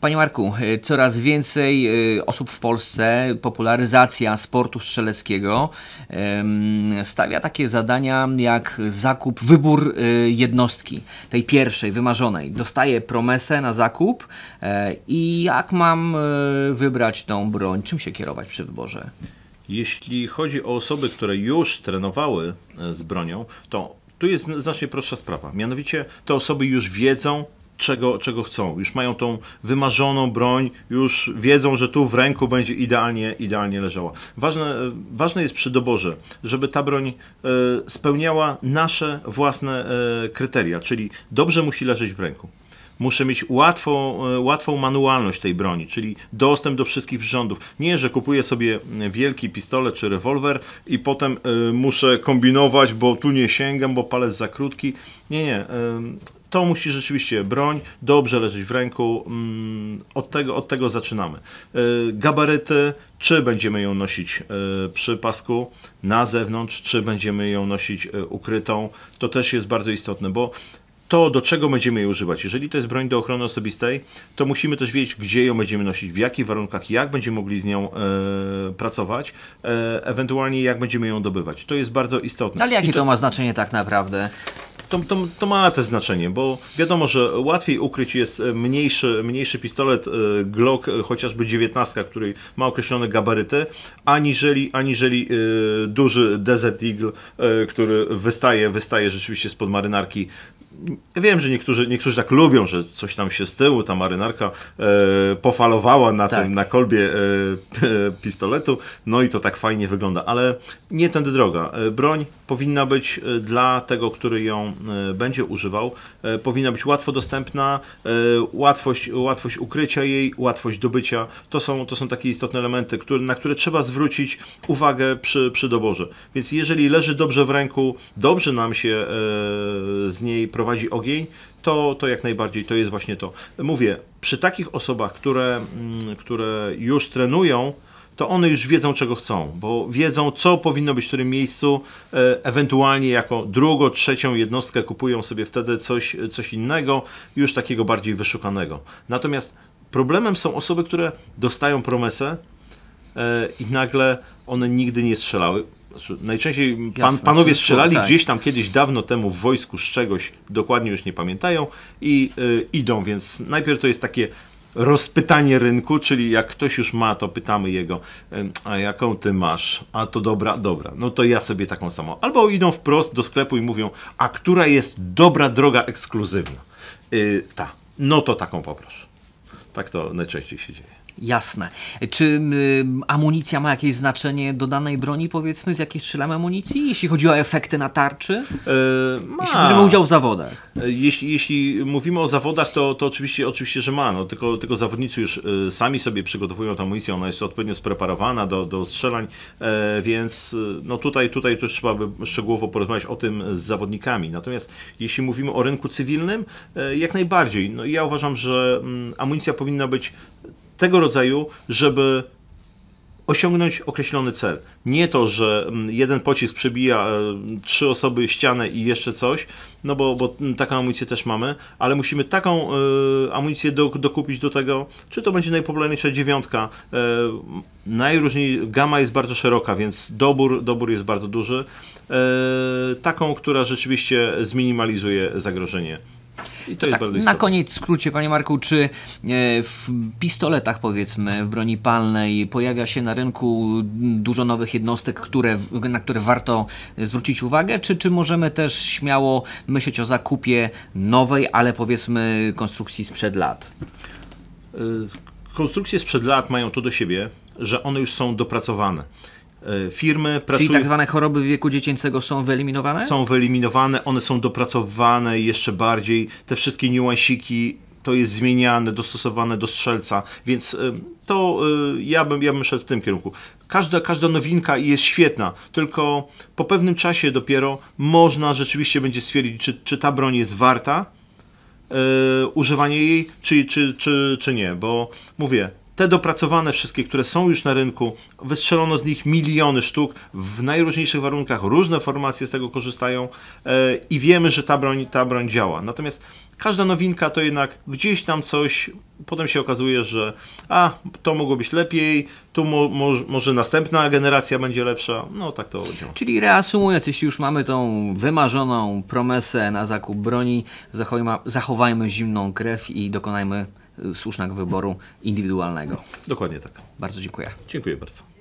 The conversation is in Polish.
Panie Marku, coraz więcej osób w Polsce, popularyzacja sportu strzeleckiego stawia takie zadania jak wybór jednostki, tej pierwszej, wymarzonej. Dostaję promesę na zakup i jak mam wybrać tą broń? Czym się kierować przy wyborze? Jeśli chodzi o osoby, które już trenowały z bronią, to tu jest znacznie prostsza sprawa. Mianowicie te osoby już wiedzą, czego chcą. Już mają tą wymarzoną broń, już wiedzą, że tu w ręku będzie idealnie leżała. Ważne jest przy doborze, żeby ta broń spełniała nasze własne kryteria, czyli dobrze musi leżeć w ręku. Muszę mieć łatwą manualność tej broni, czyli dostęp do wszystkich przyrządów. Nie, że kupuję sobie wielki pistolet czy rewolwer i potem muszę kombinować, bo tu nie sięgam, bo palec za krótki. Nie. To musi rzeczywiście broń dobrze leżeć w ręku. Od tego zaczynamy. Gabaryty, czy będziemy ją nosić przy pasku na zewnątrz, czy będziemy ją nosić ukrytą, to też jest bardzo istotne, bo to, do czego będziemy jej używać. Jeżeli to jest broń do ochrony osobistej, to musimy też wiedzieć, gdzie ją będziemy nosić, w jakich warunkach, jak będziemy mogli z nią pracować, ewentualnie jak będziemy ją dobywać. To jest bardzo istotne. Ale jakie to ma znaczenie tak naprawdę? To ma też znaczenie, bo wiadomo, że łatwiej ukryć jest mniejszy pistolet Glock, chociażby 19, który ma określone gabaryty, aniżeli duży Desert Eagle, który wystaje rzeczywiście spod marynarki. Ja wiem, że niektórzy tak lubią, że coś tam się z tyłu, ta marynarka pofalowała na kolbie pistoletu, no i to tak fajnie wygląda, ale nie tędy droga. Broń powinna być dla tego, który ją będzie używał, powinna być łatwo dostępna, łatwość ukrycia jej, łatwość dobycia. To są takie istotne elementy, na które trzeba zwrócić uwagę przy doborze. Więc jeżeli leży dobrze w ręku, dobrze nam się z niej prowadzi ogień, to jak najbardziej to jest właśnie to. Mówię, przy takich osobach, które już trenują, to one już wiedzą, czego chcą, bo wiedzą, co powinno być w którym miejscu, ewentualnie jako drugą, trzecią jednostkę kupują sobie wtedy coś innego, już takiego bardziej wyszukanego. Natomiast problemem są osoby, które dostają promesę i nagle one nigdy nie strzelały. Najczęściej panowie strzelali gdzieś tam kiedyś dawno temu w wojsku z czegoś, dokładnie już nie pamiętają i idą, więc najpierw to jest takie rozpytanie rynku, czyli jak ktoś już ma, to pytamy jego, a jaką ty masz? A to dobra, no to ja sobie taką samą. Albo idą wprost do sklepu i mówią, a która jest dobra droga ekskluzywna? No to taką poproszę. Tak to najczęściej się dzieje. Jasne. Czy amunicja ma jakieś znaczenie do danej broni, powiedzmy, z jakiej strzelamy amunicji? Jeśli chodzi o efekty na tarczy? Jeśli bierzemy udział w zawodach? Jeśli mówimy o zawodach, to oczywiście, że ma. No, tylko zawodnicy już sami sobie przygotowują tę amunicję, ona jest odpowiednio spreparowana do strzelań, więc no tutaj też trzeba by szczegółowo porozmawiać o tym z zawodnikami. Natomiast jeśli mówimy o rynku cywilnym, jak najbardziej. No, ja uważam, że amunicja powinna być tego rodzaju, żeby osiągnąć określony cel. Nie to, że jeden pocisk przebija 3 osoby ścianę i jeszcze coś, no bo taką amunicję też mamy, ale musimy taką amunicję dokupić do tego, czy to będzie najpopularniejsza 9. Najróżniej gama jest bardzo szeroka, więc dobór jest bardzo duży. Taką, która rzeczywiście zminimalizuje zagrożenie. I to jest bardzo istotne. Na koniec, w skrócie, panie Marku, czy w pistoletach, powiedzmy, w broni palnej pojawia się na rynku dużo nowych jednostek, na które warto zwrócić uwagę, czy możemy też śmiało myśleć o zakupie nowej, ale powiedzmy konstrukcji sprzed lat? Konstrukcje sprzed lat mają to do siebie, że one już są dopracowane. Firmy pracują... Czyli tak zwane choroby wieku dziecięcego są wyeliminowane? Są wyeliminowane, one są dopracowane jeszcze bardziej. Te wszystkie niuansiki, to jest zmieniane, dostosowane do strzelca, więc to ja bym szedł w tym kierunku. Każda nowinka jest świetna, tylko po pewnym czasie dopiero można rzeczywiście będzie stwierdzić, czy ta broń jest warta używanie jej, czy nie, bo mówię, te dopracowane wszystkie, które są już na rynku, wystrzelono z nich miliony sztuk w najróżniejszych warunkach, różne formacje z tego korzystają i wiemy, że ta broń działa. Natomiast każda nowinka to jednak gdzieś tam coś, potem się okazuje, że to mogło być lepiej, tu może następna generacja będzie lepsza. No tak to działa. Czyli reasumując, jeśli już mamy tą wymarzoną promesę na zakup broni, zachowajmy zimną krew i dokonajmy słusznego wyboru indywidualnego. Dokładnie tak. Bardzo dziękuję. Dziękuję bardzo.